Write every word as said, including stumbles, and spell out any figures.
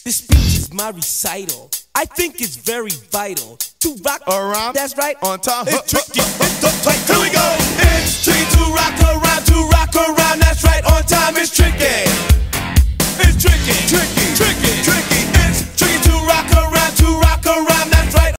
This speech is my recital. I think it's very vital to rock around. That's right. On time. It's tricky. It's the tight. Here we go. It's tricky to rock around, to rock around. That's right. On time. It's tricky. It's tricky. Tricky.